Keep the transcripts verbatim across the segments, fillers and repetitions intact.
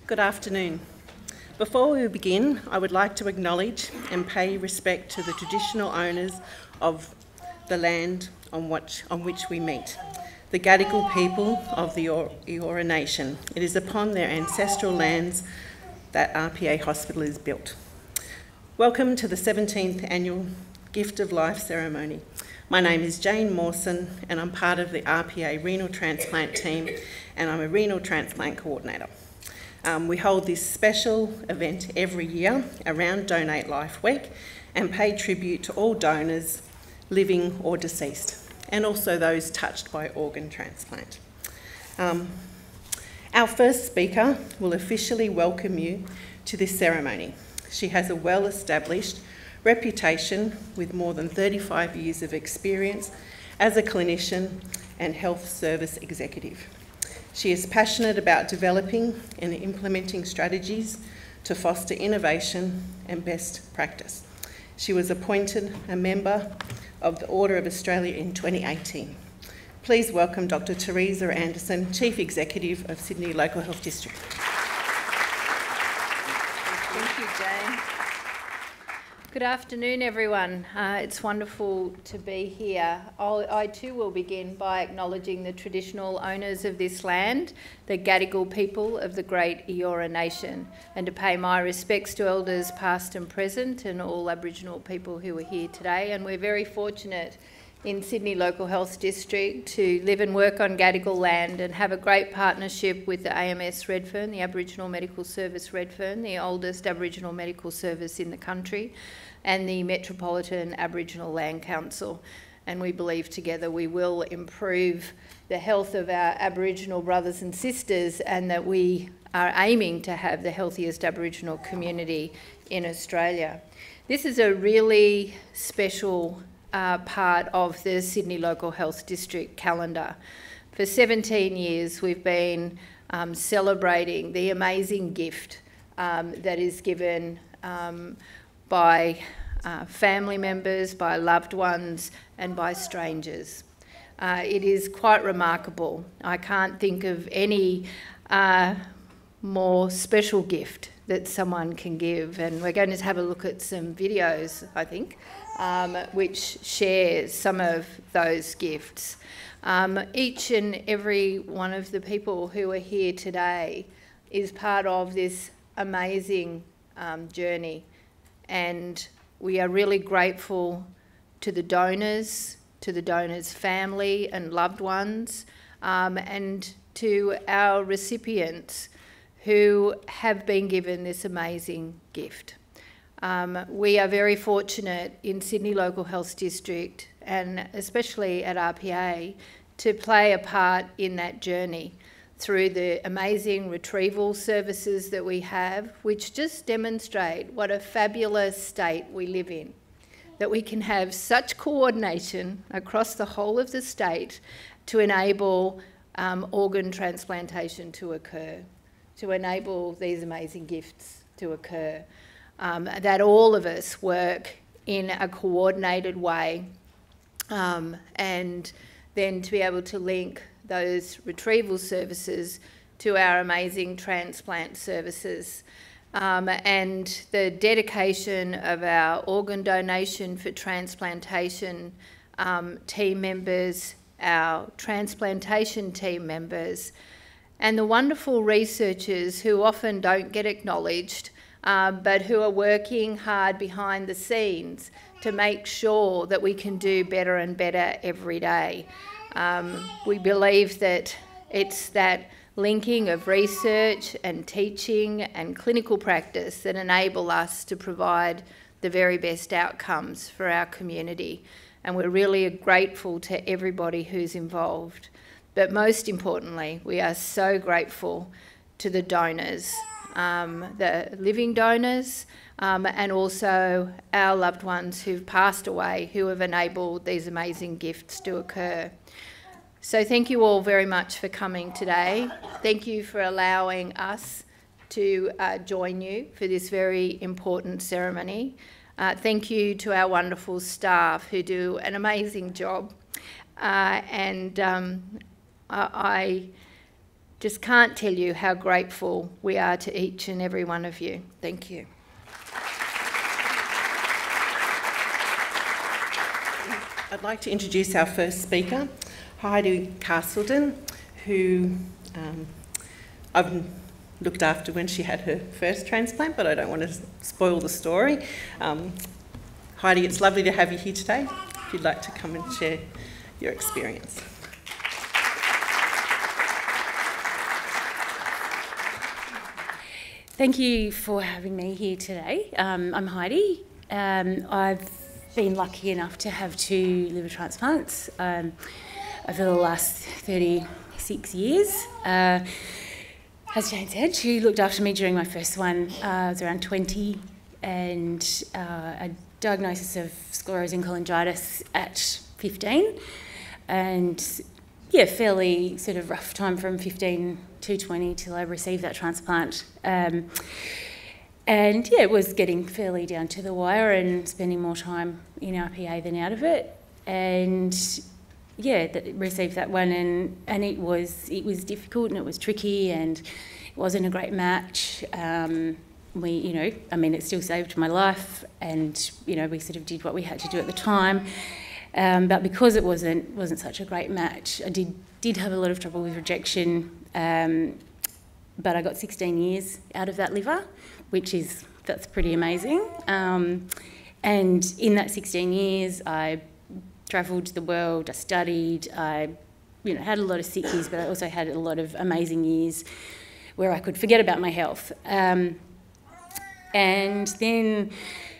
Good afternoon. Before we begin, I would like to acknowledge and pay respect to the traditional owners of the land on which, on which we meet, the Gadigal people of the Eora Nation. It is upon their ancestral lands that R P A Hospital is built. Welcome to the seventeenth Annual Gift of Life ceremony. My name is Jane Mawson and I'm part of the R P A renal transplant team, and I'm a renal transplant coordinator. Um, we hold this special event every year around Donate Life Week and pay tribute to all donors, living or deceased, and also those touched by organ transplant. Um, our first speaker will officially welcome you to this ceremony. She has a well-established reputation with more than thirty-five years of experience as a clinician and health service executive. She is passionate about developing and implementing strategies to foster innovation and best practice. She was appointed a member of the Order of Australia in twenty eighteen. Please welcome Doctor Teresa Anderson, Chief Executive of Sydney Local Health District. Thank you, Jane. Good afternoon, everyone. Uh, it's wonderful to be here. I'll, I too will begin by acknowledging the traditional owners of this land, the Gadigal people of the great Eora Nation, and to pay my respects to elders past and present and all Aboriginal people who are here today. And we're very fortunate in Sydney Local Health District to live and work on Gadigal land and have a great partnership with the A M S Redfern, the Aboriginal Medical Service Redfern, the oldest Aboriginal medical service in the country, and the Metropolitan Aboriginal Land Council. And we believe together we will improve the health of our Aboriginal brothers and sisters, and that we are aiming to have the healthiest Aboriginal community in Australia. This is a really special uh, part of the Sydney Local Health District calendar. For seventeen years we've been um, celebrating the amazing gift um, that is given um, by uh, family members, by loved ones, and by strangers. Uh, it is quite remarkable. I can't think of any uh, more special gift that someone can give, and we're going to have a look at some videos, I think, um, which share some of those gifts. Um, each and every one of the people who are here today is part of this amazing um, journey. And we are really grateful to the donors, to the donors' family and loved ones, um, and to our recipients who have been given this amazing gift. Um, we are very fortunate in Sydney Local Health District, and especially at R P A, to play a part in that journey through the amazing retrieval services that we have, which just demonstrate what a fabulous state we live in, that we can have such coordination across the whole of the state to enable um, organ transplantation to occur, to enable these amazing gifts to occur, um, that all of us work in a coordinated way, um, and then to be able to link those retrieval services to our amazing transplant services. Um, and the dedication of our organ donation for transplantation um, team members, our transplantation team members, and the wonderful researchers who often don't get acknowledged, um, but who are working hard behind the scenes to make sure that we can do better and better every day. Um, we believe that it's that linking of research and teaching and clinical practice that enable us to provide the very best outcomes for our community. And we're really grateful to everybody who's involved. But most importantly, we are so grateful to the donors, um, the living donors, um, and also our loved ones who've passed away, who have enabled these amazing gifts to occur. So thank you all very much for coming today. Thank you for allowing us to uh, join you for this very important ceremony. Uh, thank you to our wonderful staff who do an amazing job. Uh, and um, I just can't tell you how grateful we are to each and every one of you. Thank you. I'd like to introduce our first speaker, Heidi Castleton, who um, I've looked after when she had her first transplant, but I don't want to spoil the story. Um, Heidi, it's lovely to have you here today. If you'd like to come and share your experience. Thank you for having me here today. Um, I'm Heidi. Um, I've been lucky enough to have two liver transplants um, over the last thirty-six years. Uh, as Jane said, she looked after me during my first one. Uh, I was around twenty, and uh, a diagnosis of sclerosing cholangitis at fifteen, and yeah, fairly sort of rough time from fifteen to twenty till I received that transplant. Um, and yeah, it was getting fairly down to the wire and spending more time in R P A than out of it. And yeah, that, received that one, and, and it was it was difficult and it was tricky and it wasn't a great match. Um, we, you know, I mean, it still saved my life, and you know, we sort of did what we had to do at the time. Um, but because it wasn't wasn't such a great match, I did did have a lot of trouble with rejection. Um, but I got sixteen years out of that liver, which is that's pretty amazing. Um, and in that sixteen years, I travelled the world. I studied. I, you know, had a lot of sick years, but I also had a lot of amazing years where I could forget about my health. Um, and then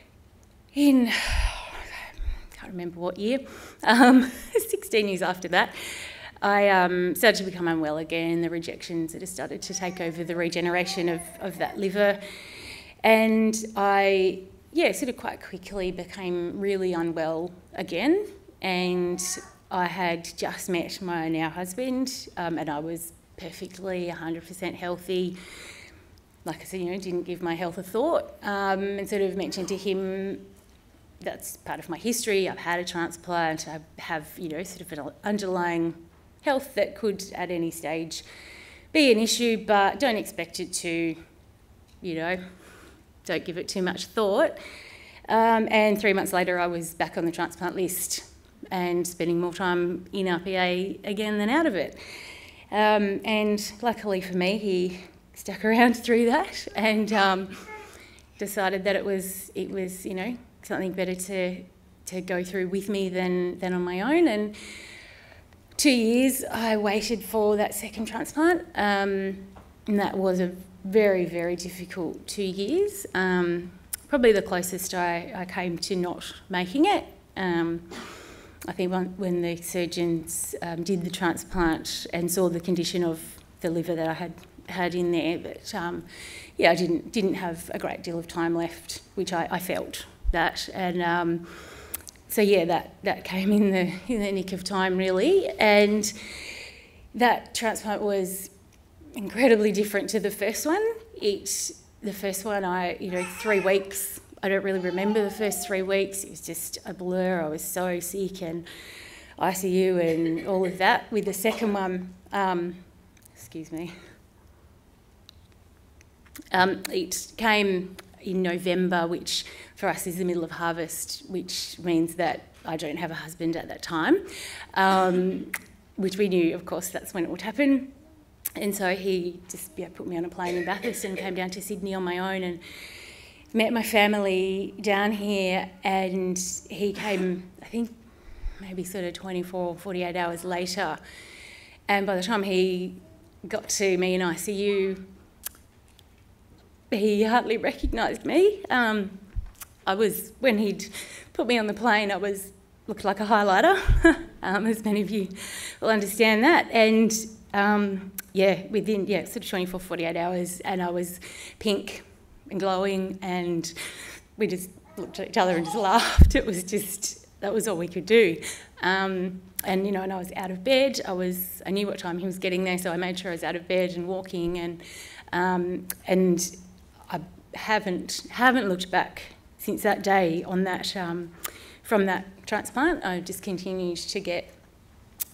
in remember what year, um, sixteen years after that, I um, started to become unwell again. The rejections that had started to take over the regeneration of, of that liver. And I, yeah, sort of quite quickly became really unwell again. And I had just met my now husband, um, and I was perfectly one hundred percent healthy. Like I said, you know, didn't give my health a thought, um, and sort of mentioned to him, that's part of my history. I've had a transplant. I have, you know, sort of an underlying health that could at any stage be an issue, but don't expect it to, you know, don't give it too much thought. Um, and three months later, I was back on the transplant list and spending more time in R P A again than out of it. Um, and luckily for me, he stuck around through that and um, decided that it was, it was, you know, something better to to go through with me than than on my own. And two years I waited for that second transplant, um, and that was a very, very difficult two years. Um, probably the closest I, I came to not making it. Um, I think when, when the surgeons um, did the transplant and saw the condition of the liver that I had had in there, but um, yeah, I didn't didn't have a great deal of time left, which I, I felt. That and um, so yeah, that that came in the in the nick of time really, and that transplant was incredibly different to the first one. It the first one I you know three weeks. I don't really remember the first three weeks. It was just a blur. I was so sick and I C U and all of that. With the second one, um, excuse me, um, it came in November, which for us is the middle of harvest, which means that I don't have a husband at that time, um, which we knew, of course, that's when it would happen. And so he just yeah, put me on a plane in Bathurst and came down to Sydney on my own and met my family down here. And he came, I think, maybe sort of twenty-four, forty-eight hours later. And by the time he got to me in I C U, he hardly recognised me. Um, I was, when he'd put me on the plane, I was, looked like a highlighter, um, as many of you will understand that. And um, yeah, within, yeah, sort of twenty-four, forty-eight hours, and I was pink and glowing, and we just looked at each other and just laughed. It was just, that was all we could do. Um, and, you know, and I was out of bed. I was, I knew what time he was getting there, so I made sure I was out of bed and walking, and um, and I haven't haven't looked back since that day on that, um, from that transplant. I just continued to get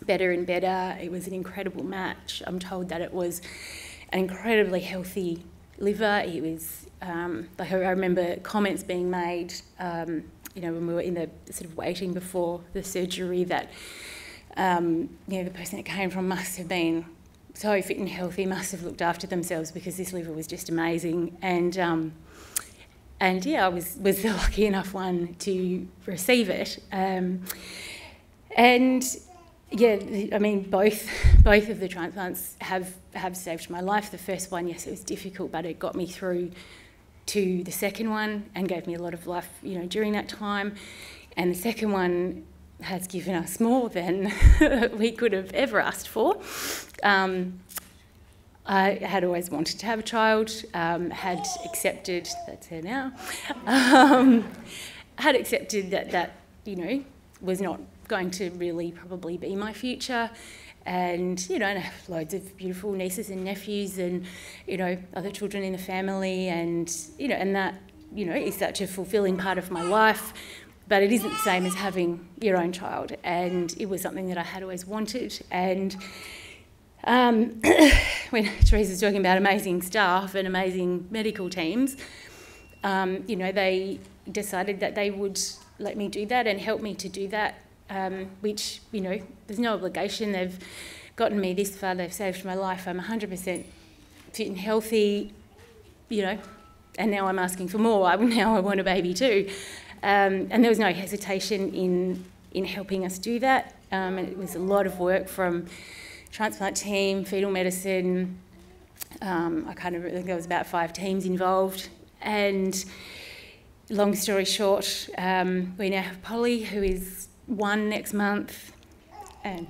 better and better. It was an incredible match. I'm told that it was an incredibly healthy liver. It was, um, like I remember comments being made, um, you know, when we were in the sort of waiting before the surgery that, um, you know, the person that came from must have been so fit and healthy, must have looked after themselves because this liver was just amazing. And um, and yeah, I was, was the lucky enough one to receive it. Um, and yeah, I mean, both both of the transplants have, have saved my life. The first one, yes, it was difficult, but it got me through to the second one and gave me a lot of life, you know, during that time. And the second one has given us more than we could have ever asked for. Um, I had always wanted to have a child, um, had accepted, that's her now, um, had accepted that that, you know, was not going to really probably be my future. And, you know, and I have loads of beautiful nieces and nephews and, you know, other children in the family, and, you know, and that, you know, is such a fulfilling part of my life, but it isn't the same as having your own child. And it was something that I had always wanted. And um, when Teresa's talking about amazing staff and amazing medical teams, um, you know, they decided that they would let me do that and help me to do that. Um, which, you know, there's no obligation. They've gotten me this far, they've saved my life. I'm one hundred percent fit and healthy, you know, and now I'm asking for more. I, now I want a baby too. Um, and there was no hesitation in, in helping us do that. Um, and it was a lot of work from transplant team, fetal medicine. Um, I kind of think there was about five teams involved. And long story short, um, we now have Polly, who is one next month, and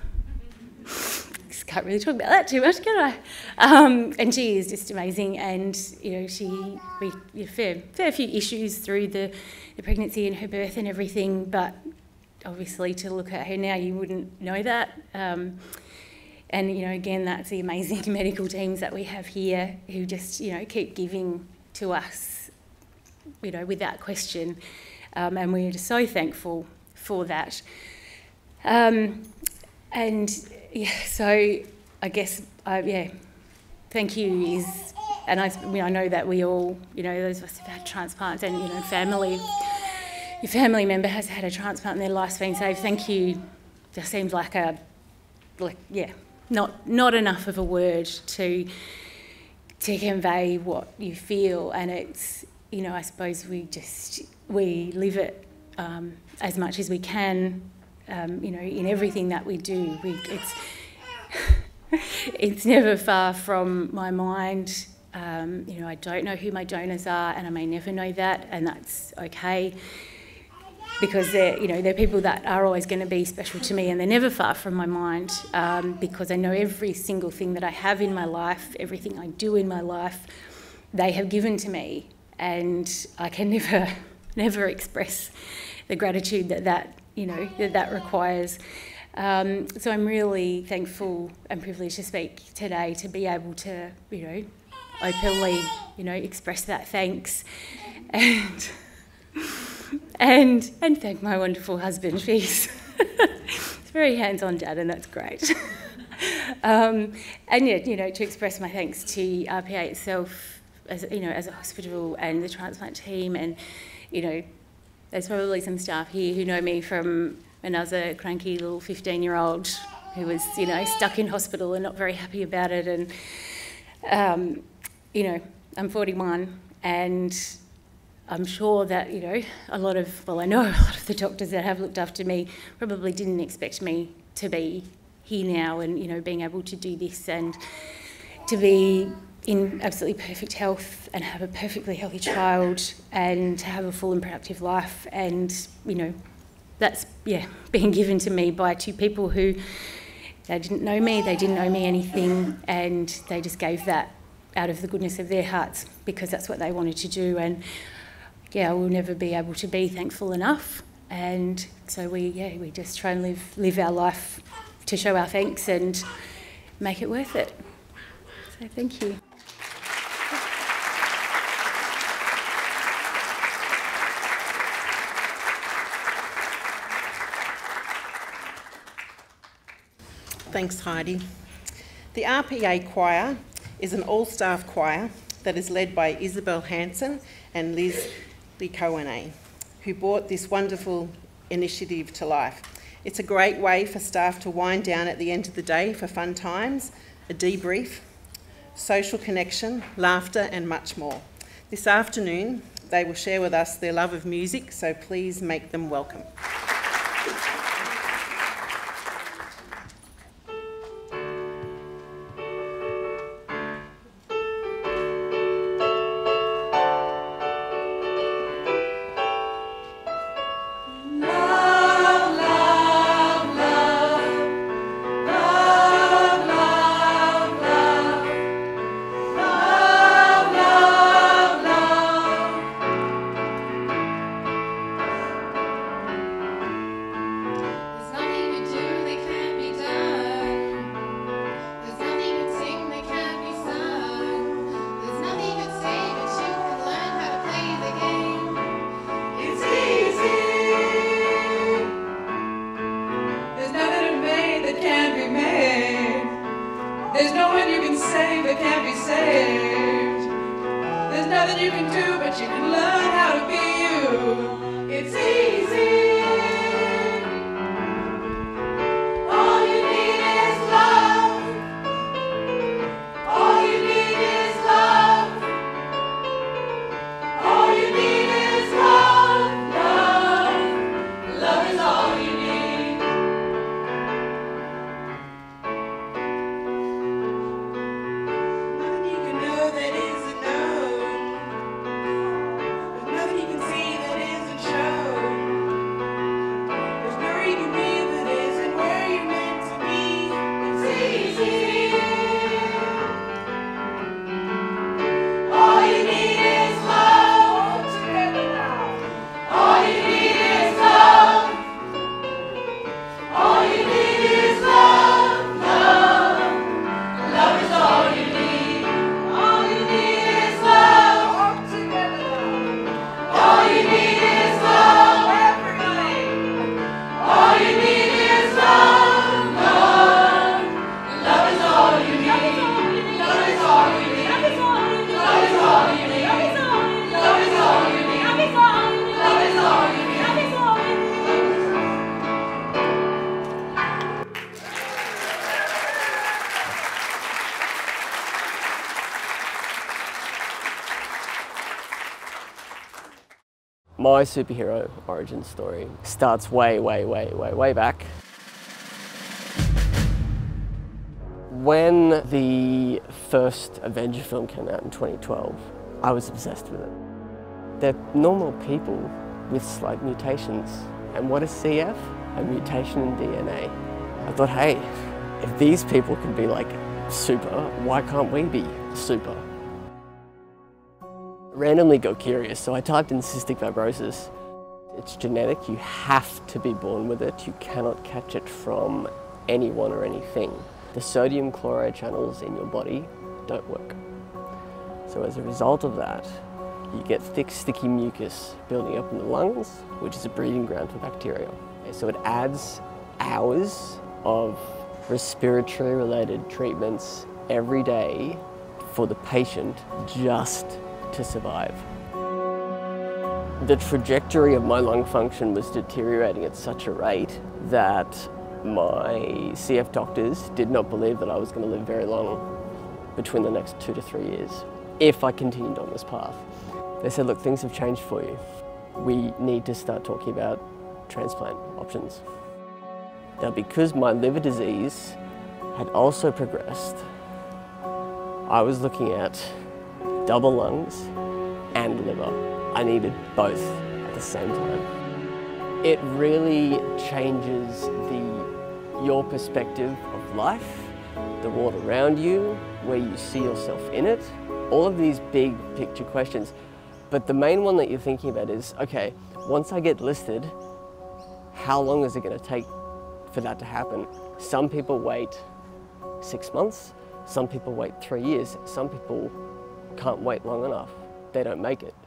just can't really talk about that too much, can I? Um, and she is just amazing, and you know, she we had fair fair few issues through the, the pregnancy and her birth and everything, but obviously to look at her now, you wouldn't know that. Um, and you know, again, that's the amazing medical teams that we have here who just you know keep giving to us, you know, without question, um, and we're just so thankful for that. Um, and yeah, so I guess, uh, yeah, thank you is, and I, I, mean, I know that we all, you know, those of us who've had transplants and, you know, family, your family member has had a transplant and their life's been saved, thank you, just seems like a, like, yeah, not not enough of a word to, to convey what you feel. And it's, you know, I suppose we just, we live it um, as much as we can, um, you know, in everything that we do. We, it's it's never far from my mind. Um, you know, I don't know who my donors are, and I may never know that, and that's okay, because they're, you know, they're people that are always going to be special to me, and they're never far from my mind, um, because I know every single thing that I have in my life, everything I do in my life, they have given to me, and I can never, never express the gratitude that that, you know, that that requires. Um, so I'm really thankful and privileged to speak today, to be able to, you know, openly, you know, express that thanks, and and and thank my wonderful husband. He's he's very hands-on dad, and that's great. um, and yeah, you know, to express my thanks to R P A itself, as you know, as a hospital, and the transplant team, and you know, there's probably some staff here who know me from another cranky little fifteen-year-old who was, you know, stuck in hospital and not very happy about it. And, um, you know, I'm forty-one, and I'm sure that, you know, a lot of, well, I know a lot of the doctors that have looked after me probably didn't expect me to be here now and, you know, being able to do this and to be in absolutely perfect health and have a perfectly healthy child and to have a full and productive life. And, you know, that's, yeah, being given to me by two people who, they didn't know me, they didn't owe me anything, and they just gave that out of the goodness of their hearts because that's what they wanted to do. And yeah, we'll never be able to be thankful enough. And so we, yeah, we just try and live, live our life to show our thanks and make it worth it. So thank you. Thanks, Heidi. The R P A choir is an all-staff choir that is led by Isabel Hanson and Liz Licone, who brought this wonderful initiative to life. It's a great way for staff to wind down at the end of the day for fun times, a debrief, social connection, laughter and much more. This afternoon they will share with us their love of music, so please make them welcome. There's no one you can save that can't be saved. There's nothing you can do, but you can learn how to be you. It's easy. All you need is love. All you need is love. All you need is love. Love. Love is all you need. My superhero origin story starts way, way, way, way, way back. When the first Avenger film came out in twenty twelve, I was obsessed with it. They're normal people with slight mutations. And what is C F? A mutation in D N A. I thought, hey, if these people can be like super, why can't we be super? Randomly got curious, so I typed in cystic fibrosis. It's genetic, you have to be born with it. You cannot catch it from anyone or anything. The sodium chloride channels in your body don't work. So as a result of that, you get thick, sticky mucus building up in the lungs, which is a breeding ground for bacteria. So it adds hours of respiratory related treatments every day for the patient just to survive. The trajectory of my lung function was deteriorating at such a rate that my C F doctors did not believe that I was going to live very long between the next two to three years if I continued on this path. They said, look, things have changed for you. We need to start talking about transplant options. Now, because my liver disease had also progressed, I was looking at double lungs and liver. I needed both at the same time. It really changes the, your perspective of life, the world around you, where you see yourself in it, all of these big picture questions. But the main one that you're thinking about is, okay, once I get listed, how long is it going to take for that to happen? Some people wait six months, some people wait three years, some people can't wait long enough. They don't make it.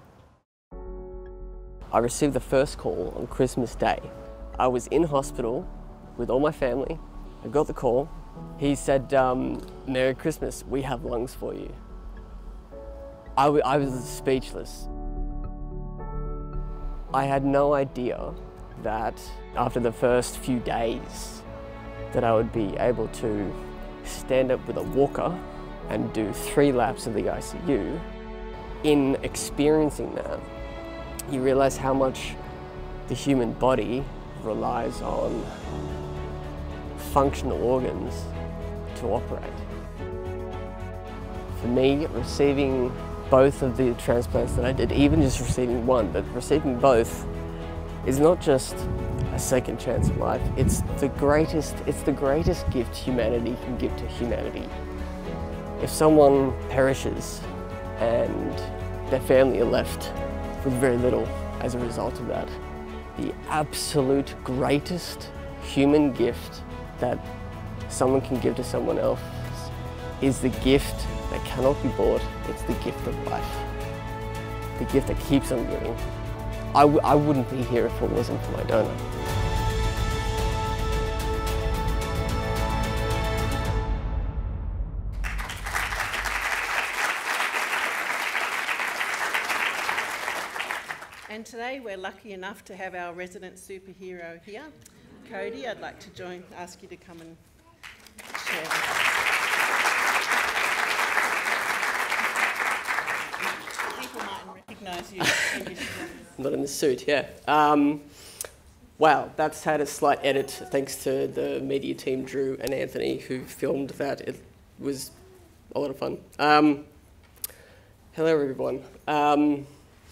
I received the first call on Christmas Day. I was in hospital with all my family. I got the call He said, um, "Merry Christmas, we have lungs for you." I, w I was speechless. I had no idea that after the first few days that I would be able to stand up with a walker and do three laps of the I C U. In experiencing that, you realise how much the human body relies on functional organs to operate. For me, receiving both of the transplants that I did, even just receiving one, but receiving both, is not just a second chance at life. It's the greatest, it's the greatest gift humanity can give to humanity. If someone perishes and their family are left with very little as a result of that, the absolute greatest human gift that someone can give to someone else is the gift that cannot be bought. It's the gift of life. The gift that keeps on giving. I, w I wouldn't be here if it wasn't for my donor. And today we're lucky enough to have our resident superhero here. Cody, I'd like to join, ask you to come and share. People mightn't recognise you. Not in the suit, yeah. Um, wow, that's had a slight edit thanks to the media team, Drew and Anthony, who filmed that. It was a lot of fun. Um, hello, everyone. Um,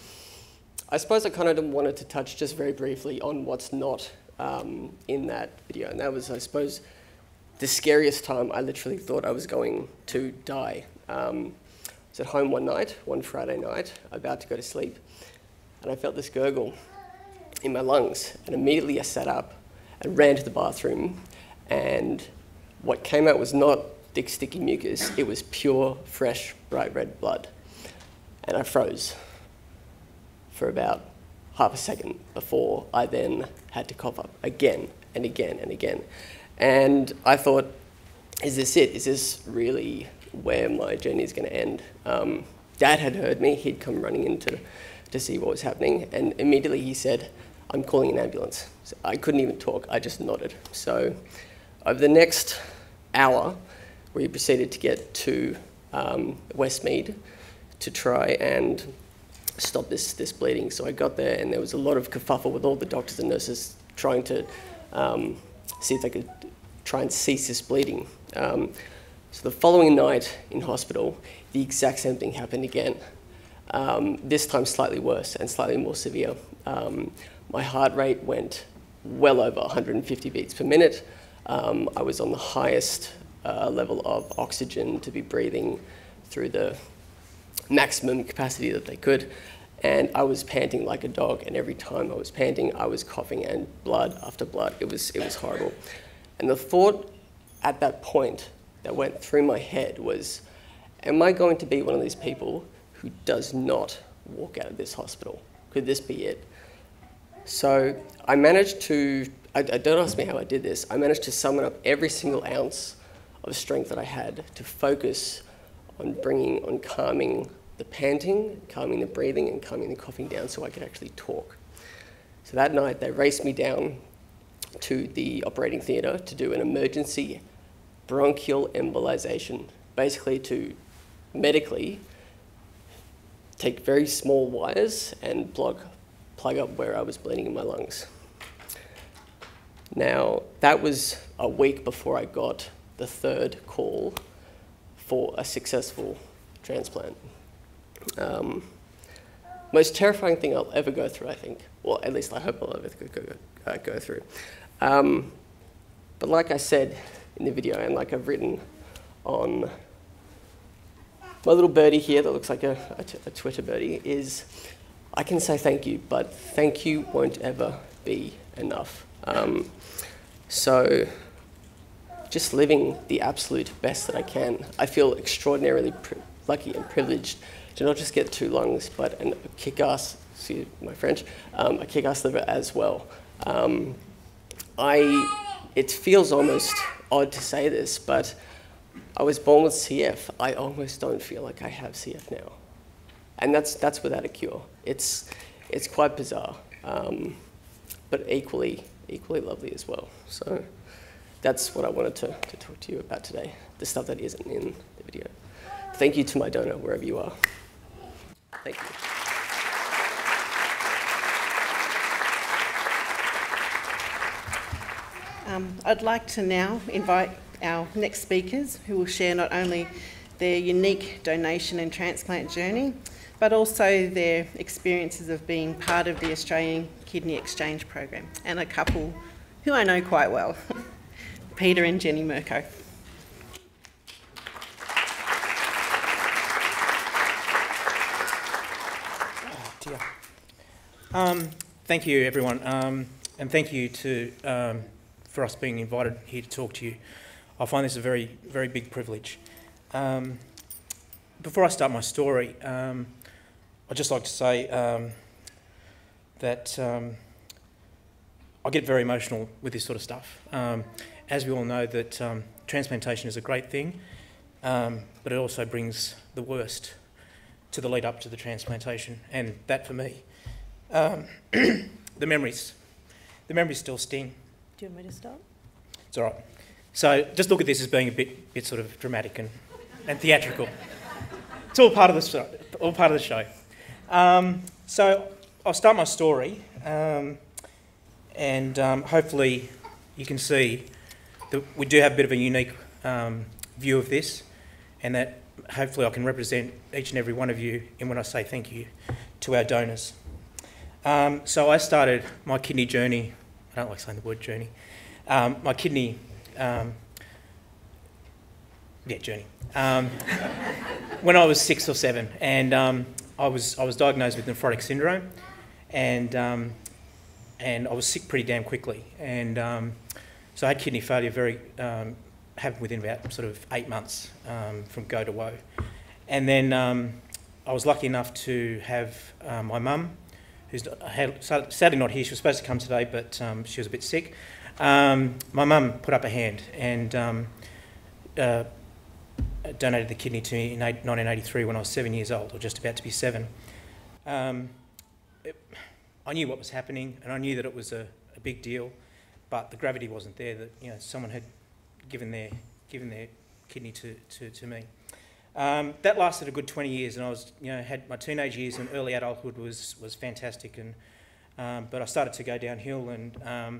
I suppose I kind of wanted to touch just very briefly on what's not um, in that video, and that was, I suppose, the scariest time I literally thought I was going to die. Um, I was at home one night, one Friday night, about to go to sleep, and I felt this gurgle in my lungs, and immediately I sat up and ran to the bathroom, and what came out was not thick, sticky mucus, it was pure, fresh, bright red blood, and I froze for about half a second before I then had to cough up again and again and again. And I thought, is this it? Is this really where my journey is going to end? Um, Dad had heard me. He'd come running in to, to see what was happening, and immediately he said, "I'm calling an ambulance." So I couldn't even talk. I just nodded. So over the next hour, we proceeded to get to um, Westmead to try and stop this, this bleeding. So I got there, and there was a lot of kerfuffle with all the doctors and nurses trying to um, see if they could try and cease this bleeding. Um, so the following night in hospital, the exact same thing happened again. Um, this time slightly worse and slightly more severe. Um, my heart rate went well over one hundred fifty beats per minute. Um, I was on the highest uh, level of oxygen to be breathing through the maximum capacity that they could, and I was panting like a dog, and every time I was panting I was coughing and blood after blood. It was, it was horrible. And the thought at that point that went through my head was, am I going to be one of these people who does not walk out of this hospital? Could this be it? So I managed to, I, I don't ask me how I did this, I managed to summon up every single ounce of strength that I had to focus on bringing, on calming the panting, calming the breathing, and calming the coughing down so I could actually talk. So that night they raced me down to the operating theatre to do an emergency bronchial embolization, basically to medically take very small wires and plug, plug up where I was bleeding in my lungs. Now, that was a week before I got the third call for a successful transplant. Um, most terrifying thing I'll ever go through, I think. Well, at least I hope I'll ever go, go, uh, go through. Um, but like I said in the video, and like I've written on my little birdie here that looks like a, a, t a Twitter birdie, is I can say thank you, but thank you won't ever be enough. Um, so just living the absolute best that I can. I feel extraordinarily lucky and privileged to not just get two lungs, but an, a kick-ass, excuse my French, um, a kick-ass liver as well. Um, I, it feels almost odd to say this, but I was born with C F. I almost don't feel like I have C F now. And that's, that's without a cure. It's, it's quite bizarre, um, but equally, equally lovely as well. So that's what I wanted to, to talk to you about today, the stuff that isn't in the video. Thank you to my donor, wherever you are. Thank you. Um, I'd like to now invite our next speakers, who will share not only their unique donation and transplant journey, but also their experiences of being part of the Australian Kidney Exchange Program, and a couple who I know quite well, Peter and Jenny Mirko. Oh dear. Um, thank you, everyone, um, and thank you to um, for us being invited here to talk to you. I find this a very, very big privilege. Um, before I start my story, um, I'd just like to say um, that um, I get very emotional with this sort of stuff. Um, as we all know, that um, transplantation is a great thing, um, but it also brings the worst to the lead up to the transplantation, and that for me, um, the memories, the memories still sting. Do you want me to stop? It's all right. So just look at this as being a bit, bit sort of dramatic and, and theatrical. It's all part of the show. All part of the show. Um, so I'll start my story, um, and um, hopefully you can see that we do have a bit of a unique um, view of this, and that hopefully I can represent each and every one of you in when I say thank you to our donors. Um, so I started my kidney journey. I don't like saying the word journey. Um, my kidney, um, yeah, journey. Um, when I was six or seven, and um, I was I was diagnosed with nephrotic syndrome, and um, and I was sick pretty damn quickly, and um, so I had kidney failure very um, happened within about sort of eight months um, from go to woe, and then um, I was lucky enough to have uh, my mum, who's had, sadly not here. She was supposed to come today, but um, she was a bit sick. Um, my mum put up a hand and um, uh, donated the kidney to me in nineteen eighty-three when I was seven years old, or just about to be seven. Um, it, I knew what was happening, and I knew that it was a, a big deal, but the gravity wasn't there. That you know, someone had given their given their kidney to to, to me. Um, that lasted a good twenty years, and I was you know had my teenage years and early adulthood was was fantastic, and um, but I started to go downhill, and um,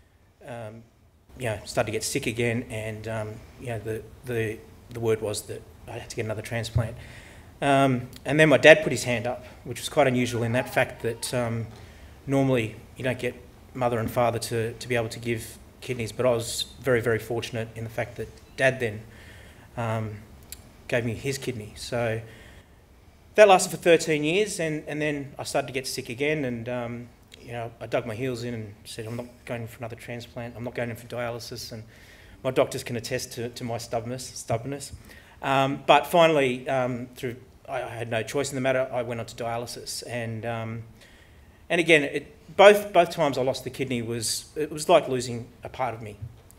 um, you know started to get sick again, and um, you know the the the word was that I had to get another transplant. Um, and then my dad put his hand up, which was quite unusual in that fact that um, normally you don't get mother and father to, to be able to give kidneys, but I was very, very fortunate in the fact that Dad then um, gave me his kidney. So that lasted for thirteen years, and, and then I started to get sick again, and um, you know I dug my heels in and said, I'm not going for another transplant, I'm not going in for dialysis, and my doctors can attest to, to my stubbornness. stubbornness. Um, but finally, um, through I, I had no choice in the matter, I went on to dialysis, and um, and again, it, both both times I lost the kidney was it was like losing a part of me,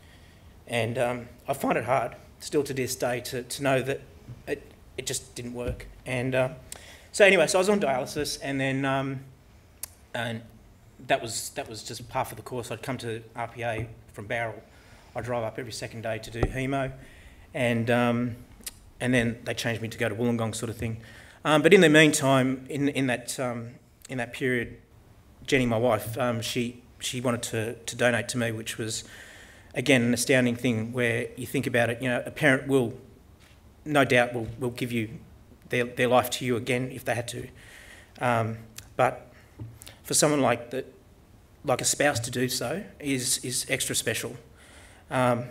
and um, I find it hard still to this day to, to know that it it just didn't work. And uh, so anyway, so I was on dialysis, and then um, and that was that was just half of the course. I'd come to R P A from Bowral. I drive up every second day to do hemo, and um, and then they changed me to go to Wollongong, sort of thing. Um, but in the meantime, in in that um, in that period, Jenny, my wife, um, she she wanted to to donate to me, which was again an astounding thing. Where you think about it, you know, a parent will, no doubt, will will give you their their life to you again if they had to, um, but for someone like that, like a spouse, to do so is is extra special. Um,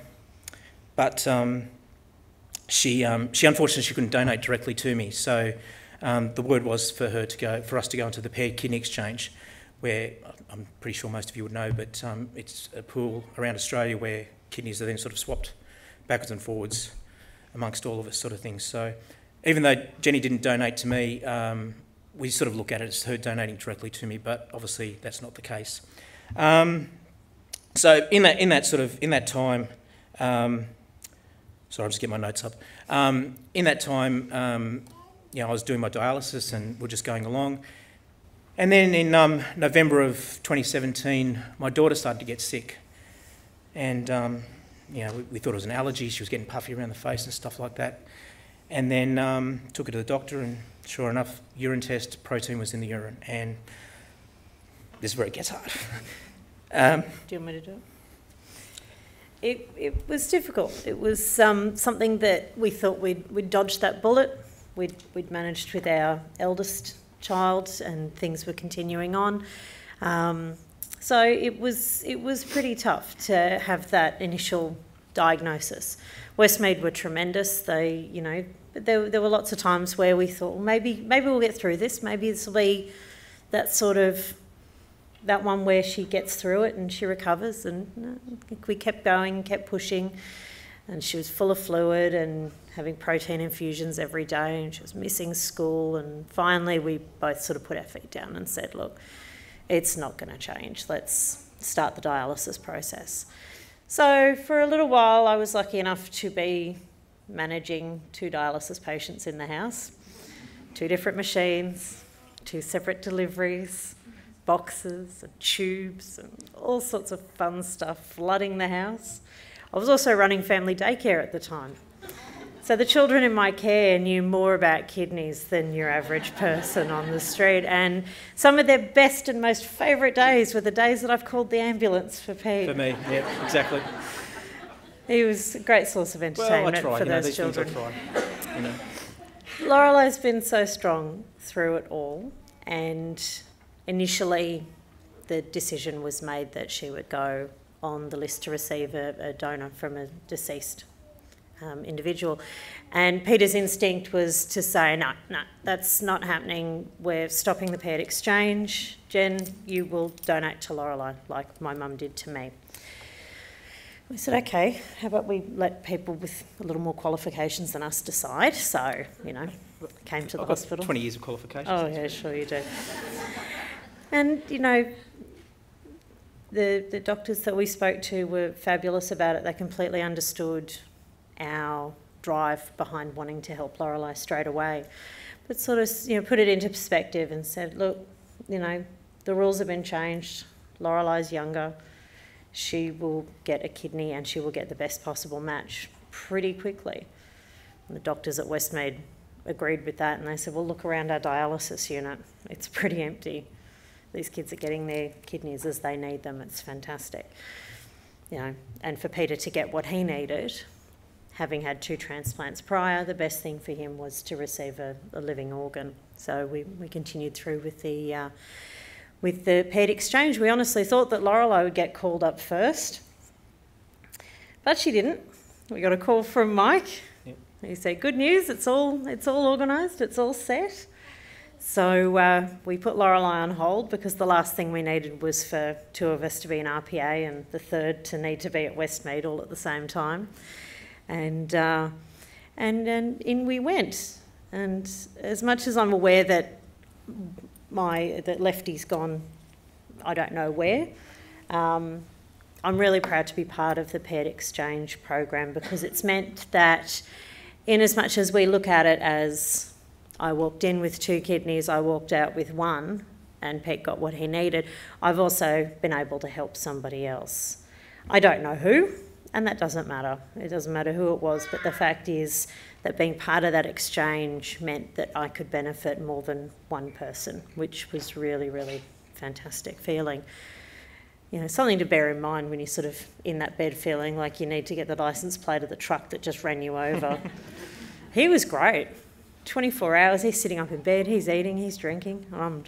but um, she, um, she unfortunately she couldn't donate directly to me, so um, the word was for her to go, for us to go into the paired kidney exchange, where I'm pretty sure most of you would know, but um, it's a pool around Australia where kidneys are then sort of swapped backwards and forwards amongst all of us, sort of things. So even though Jenny didn't donate to me, um, we sort of look at it as her donating directly to me, but obviously that's not the case. Um, So in that in that sort of in that time, Um, sorry, I'll just get my notes up. Um, in that time, um, you know, I was doing my dialysis and we're just going along. And then in um, November of twenty seventeen, my daughter started to get sick. And, um, you know, we, we thought it was an allergy. She was getting puffy around the face and stuff like that. And then um, took her to the doctor, and sure enough, urine test, protein was in the urine. And this is where it gets hard. um, Do you want me to do it? It, it was difficult. It was um, something that we thought we'd, we'd dodged that bullet. We'd, we'd managed with our eldest child, and things were continuing on. Um, so it was, it was pretty tough to have that initial diagnosis. Westmead were tremendous. They, you know, there, there were lots of times where we thought, well, maybe, maybe we'll get through this. Maybe this will be that sort of, that one where she gets through it and she recovers. And you know, we kept going, kept pushing, and she was full of fluid and having protein infusions every day, and she was missing school. And finally we both sort of put our feet down and said, look, it's not going to change. Let's start the dialysis process. So for a little while I was lucky enough to be managing two dialysis patients in the house, two different machines, two separate deliveries, boxes and tubes and all sorts of fun stuff flooding the house. I was also running family daycare at the time. So the children in my care knew more about kidneys than your average person on the street, and some of their best and most favourite days were the days that I've called the ambulance for Pete. For me, yeah, exactly. He was a great source of entertainment well, I try, for you know, those these children. Things I try, you know. Lorelei's been so strong through it all, and initially the decision was made that she would go on the list to receive a, a donor from a deceased um, individual. And Peter's instinct was to say, no, no, that's not happening. We're stopping the paired exchange. Jen, you will donate to Lorelei like my mum did to me. We said, okay, how about we let people with a little more qualifications than us decide? So, you know, came to the I've got hospital. twenty years of qualifications. Oh, yeah, sure you do. And, you know, the, the doctors that we spoke to were fabulous about it. They completely understood our drive behind wanting to help Lorelei straight away. But sort of, you know, put it into perspective and said, look, you know, the rules have been changed. Lorelei's younger. She will get a kidney and she will get the best possible match pretty quickly. And the doctors at Westmead agreed with that, and they said, well, look around our dialysis unit. It's pretty empty. These kids are getting their kidneys as they need them. It's fantastic. You know, and for Peter to get what he needed, having had two transplants prior, the best thing for him was to receive a, a living organ. So we, we continued through with the uh, with the paired exchange. We honestly thought that Lorelei would get called up first, but she didn't. We got a call from Mike. Yep. He said, good news, it's all, it's all organised, it's all set. So uh, we put Lorelei on hold because the last thing we needed was for two of us to be in R P A and the third to need to be at Westmead all at the same time. And, uh, and, and in we went. And as much as I'm aware that my that Lefty's gone, I don't know where, um, I'm really proud to be part of the paired exchange program, because it's meant that in as much as we look at it as I walked in with two kidneys, I walked out with one, and Pete got what he needed, I've also been able to help somebody else. I don't know who, and that doesn't matter. It doesn't matter who it was, but the fact is that being part of that exchange meant that I could benefit more than one person, which was really, really fantastic feeling. You know, something to bear in mind when you're sort of in that bed feeling like you need to get the licence plate of the truck that just ran you over. He was great. twenty-four hours, he's sitting up in bed, he's eating, he's drinking. I'm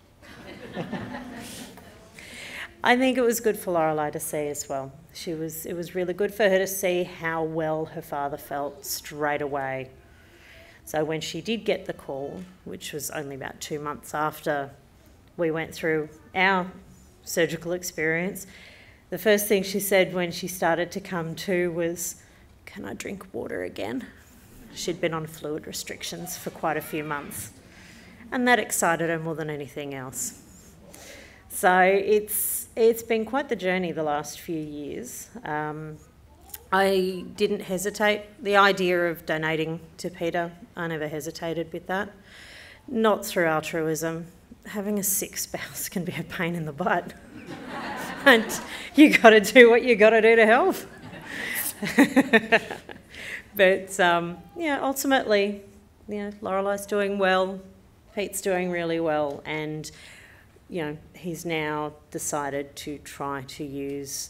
I think it was good for Lorelei to see as well. She was, it was really good for her to see how well her father felt straight away. So when she did get the call, which was only about two months after we went through our surgical experience, the first thing she said when she started to come to was, "Can I drink water again?" She'd been on fluid restrictions for quite a few months, and that excited her more than anything else. So it's it's been quite the journey the last few years. Um, I didn't hesitate. The idea of donating to Peter, I never hesitated with that. Not through altruism. Having a sick spouse can be a pain in the butt. And you got to do what you got to do to help. But um, yeah, ultimately, you know, Lorelei's doing well, Pete's doing really well, and you know, he's now decided to try to use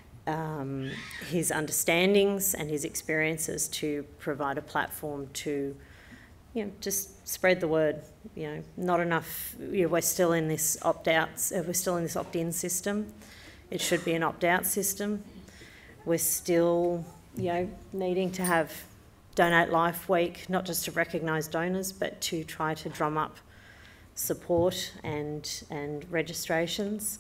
um, his understandings and his experiences to provide a platform to, you know, just spread the word. You know, not enough. You know, we're still in this opt-out. We're still in this opt-in system. It should be an opt-out system. We're still, you know, needing to have Donate Life Week, not just to recognise donors, but to try to drum up support and and registrations.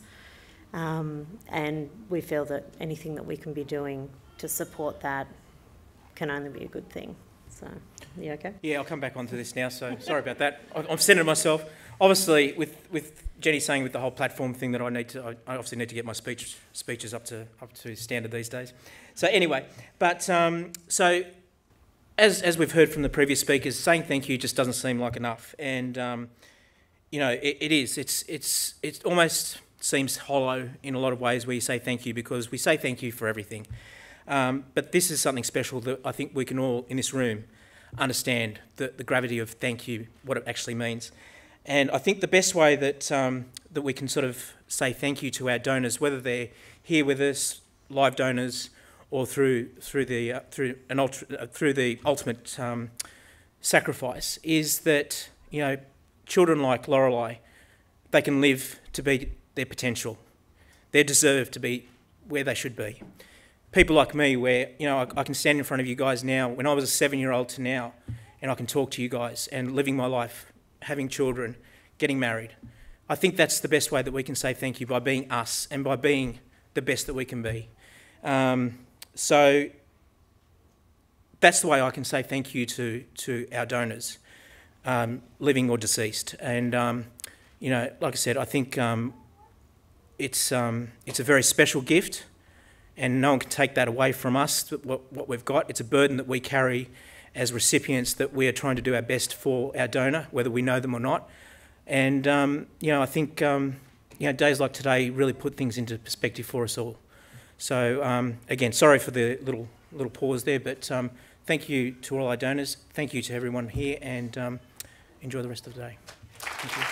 Um, and we feel that anything that we can be doing to support that can only be a good thing. So, you okay? Yeah, I'll come back onto this now, so sorry about that. I've centred myself. Obviously, with, with Jenny saying with the whole platform thing that I need to, I obviously need to get my speech speeches up to up to standard these days. So anyway, but um, so as as we've heard from the previous speakers, saying thank you just doesn't seem like enough, and um, you know it, it is. It's it's it almost seems hollow in a lot of ways where you say thank you, because we say thank you for everything, um, but this is something special that I think we can all in this room understand the, the gravity of thank you, what it actually means. And I think the best way that um, that we can sort of say thank you to our donors, whether they're here with us, live donors, or through through the uh, through an ultra, uh, through the ultimate um, sacrifice, is that you know children like Lorelei, they can live to be their potential. They deserve to be where they should be. People like me, where you know I, I can stand in front of you guys now, when I was a seven-year-old to now, and I can talk to you guys and living my life, having children, getting married. I think that's the best way that we can say thank you, by being us and by being the best that we can be. Um, so that's the way I can say thank you to to our donors, um, living or deceased. And um, you know, like I said, I think um, it's um, it's a very special gift, and no one can take that away from us. What, what we've got, it's a burden that we carry as recipients, that we are trying to do our best for our donor, whether we know them or not. And um, you know, I think um, you know days like today really put things into perspective for us all. So um, again, sorry for the little little pause there, but um, thank you to all our donors. Thank you to everyone here, and um, enjoy the rest of the day. Thank you.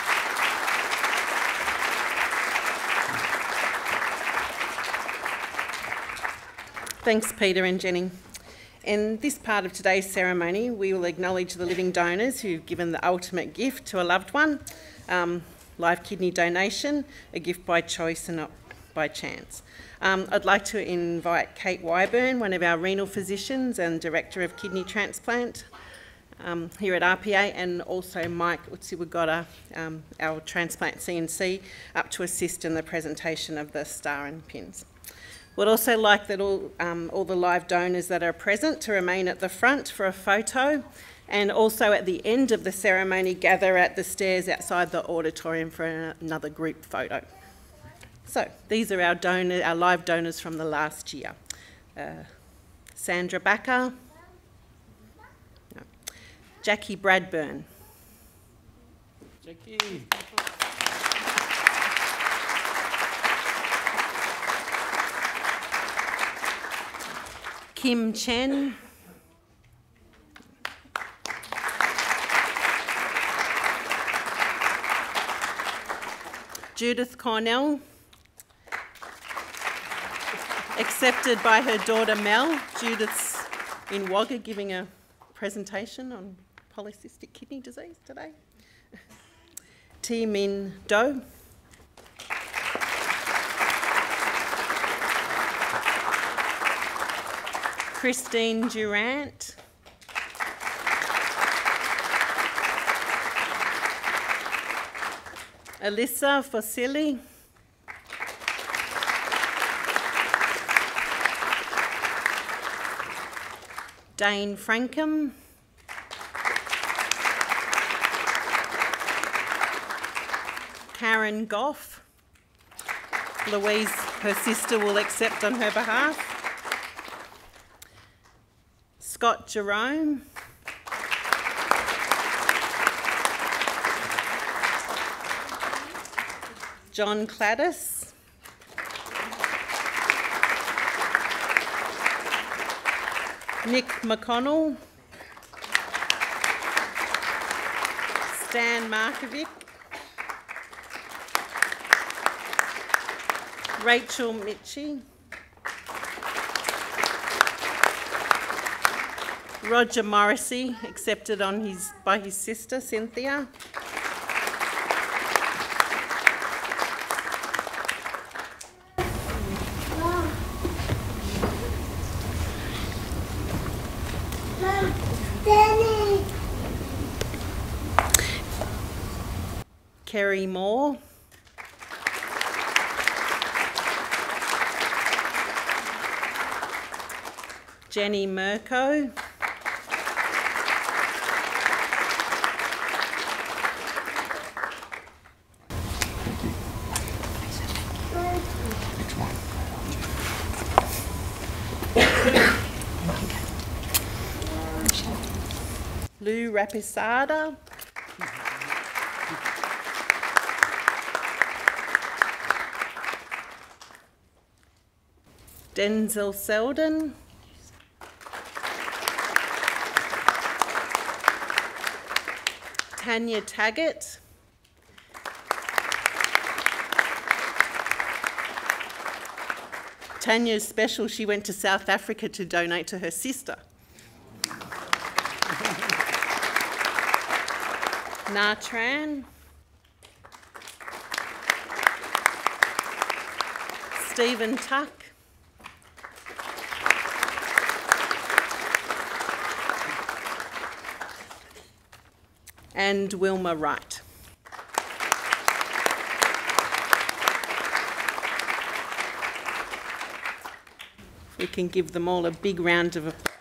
Thanks, Peter and Jenny. In this part of today's ceremony, we will acknowledge the living donors who've given the ultimate gift to a loved one, um, live kidney donation, a gift by choice and not by chance. Um, I'd like to invite Kate Wyburn, one of our renal physicians and Director of Kidney Transplant um, here at R P A, and also Mike Utsiwagota, um, our transplant C N C, up to assist in the presentation of the star and pins. We'd also like that all, um, all the live donors that are present to remain at the front for a photo, and also at the end of the ceremony gather at the stairs outside the auditorium for another group photo. So these are our donor, our live donors from the last year. Uh, Sandra Backer, no. Jackie Bradburn, Jackie. Kim Chen, Judith Cornell, accepted by her daughter Mel. Judith's in Wagga giving a presentation on polycystic kidney disease today. T Min Do, Christine Durant, Alyssa Fossili, Dane Frankham, Karen Goff, Louise, her sister, will accept on her behalf, Scott Jerome. John Cladis. Nick McConnell. Stan Markovic. Rachel Mitchie. Roger Morrissey, accepted on his, by his sister Cynthia. Kerry Moore. Jenny Mirko. Lou Rapisada. Denzel Selden. Tanya Taggart. Tanya's special, she went to South Africa to donate to her sister. Natran. Stephen Tuck. And Wilma Wright. We can give them all a big round of applause.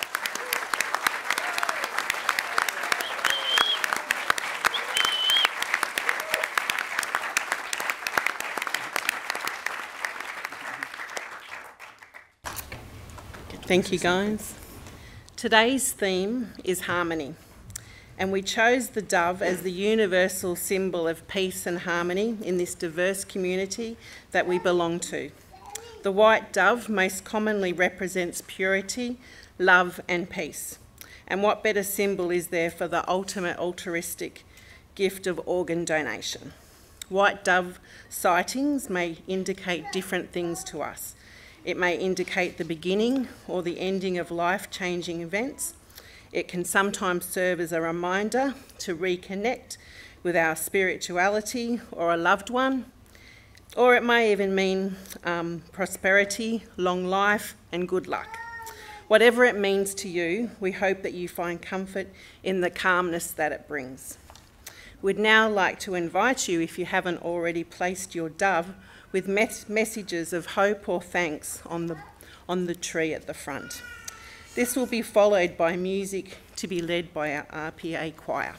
Thank you, guys. Today's theme is harmony, and we chose the dove as the universal symbol of peace and harmony in this diverse community that we belong to. The white dove most commonly represents purity, love and peace. And what better symbol is there for the ultimate altruistic gift of organ donation? White dove sightings may indicate different things to us. It may indicate the beginning or the ending of life-changing events. It can sometimes serve as a reminder to reconnect with our spirituality or a loved one, or it may even mean um, prosperity, long life and good luck. Whatever it means to you, we hope that you find comfort in the calmness that it brings. We'd now like to invite you, if you haven't already, placed your dove with mes messages of hope or thanks on the, on the tree at the front. This will be followed by music to be led by our R P A choir.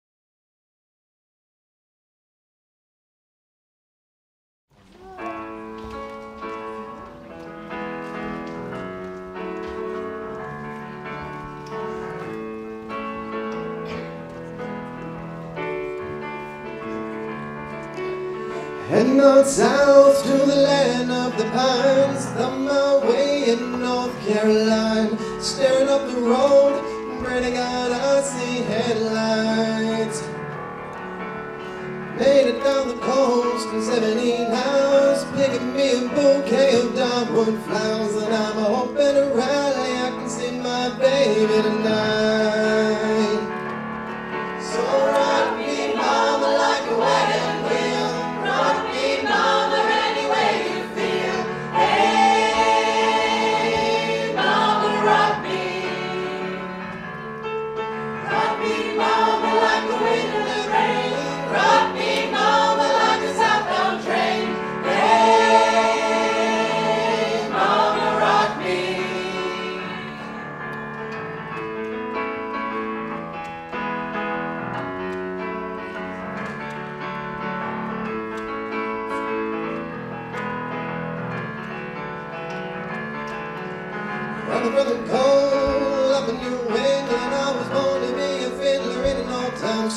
Heading north south to the land of the pines, on my way in North Carolina, staring up the road, praying to God I see headlights. Made it down the coast in seventeen hours, picking me a bouquet of dogwood flowers, and I'm hoping to rally I can see my baby tonight. So rock me, mama, like a wagon wheel. Rock me, mama, any way you feel. Hey, mama, rock me. Rock me, mama, like the wind in the rain. Rock me, mama, like a southbound train. Hey, mama, rock me. Brother, brother, cold up in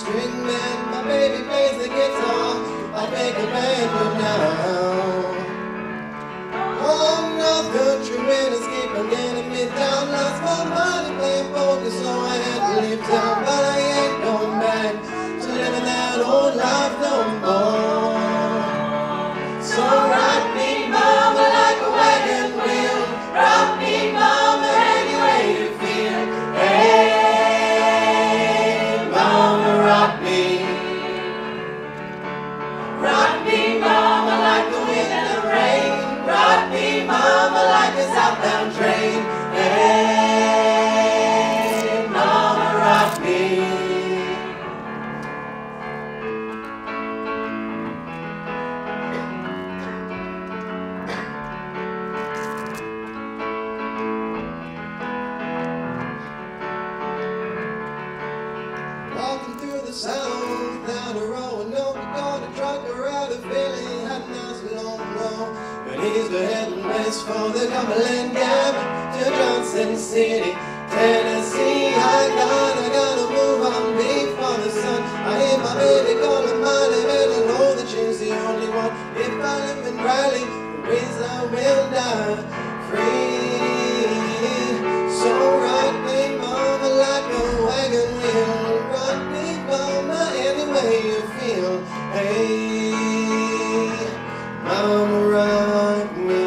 string man, my baby plays the guitar, I'll make a band now. Oh, North Country winners keep on getting me down. Lost my money playing poker, so I had to leave town. But I ain't going back to living that old life no more. So rock me, mama, like a wagon wheel. Rock me, mama, any way you feel. Hey, mama, rock me. Rock me, mama, like the wind and the rain. Rock me, mama, like a southbound train. Hey, mama, rock me. Walking through the South without a row and no got a truck or out of feeling had an house long row. But he's heading west for the Cumberland Gap to Johnson City, Tennessee. I gotta, gotta move on before the sun. I hear my baby calling my name and I know that she's the only one. If I live in Riley, the ways I will die free. So rock me, mama, like a wagon wheel. Rock me, mama, any way you feel. Hey, mama, rock me.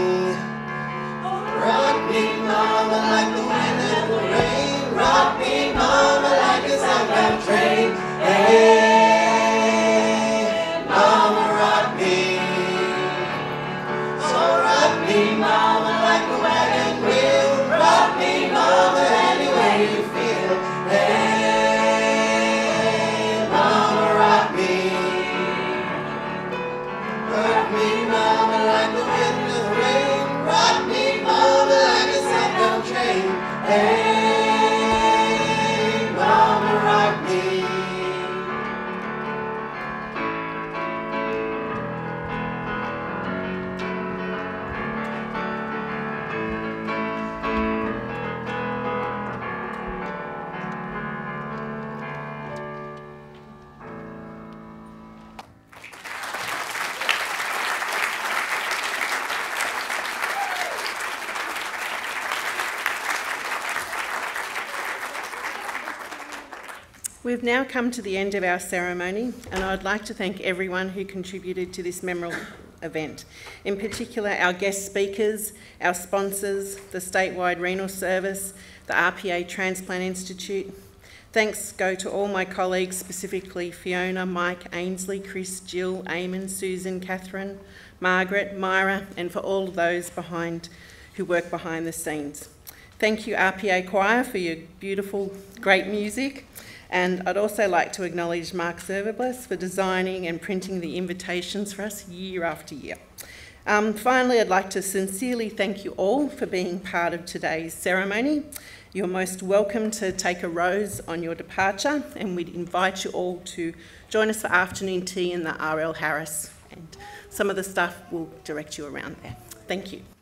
Rock me, mama, like the wind and the rain. Rock me, mama, like a southbound train. Hey, mama, rock me. So rock me, mama, like a wagon wheel. Rock me, mama, any way you feel. Hey, mama, rock me. Rock me, mama, like the wind and the rain. Rock me, mama, like a southbound train. Hey, mama, rock me. We've now come to the end of our ceremony, and I'd like to thank everyone who contributed to this memorable event. In particular, our guest speakers, our sponsors, the statewide renal service, the R P A Transplant Institute. Thanks go to all my colleagues, specifically Fiona, Mike, Ainsley, Chris, Jill, Eamon, Susan, Catherine, Margaret, Myra, and for all those behind who work behind the scenes. Thank you, R P A Choir, for your beautiful, great music. And I'd also like to acknowledge Mark Serverbless for designing and printing the invitations for us year after year. Um, finally, I'd like to sincerely thank you all for being part of today's ceremony. You're most welcome to take a rose on your departure, and we'd invite you all to join us for afternoon tea in the R L Harris, and some of the staff will direct you around there. Thank you.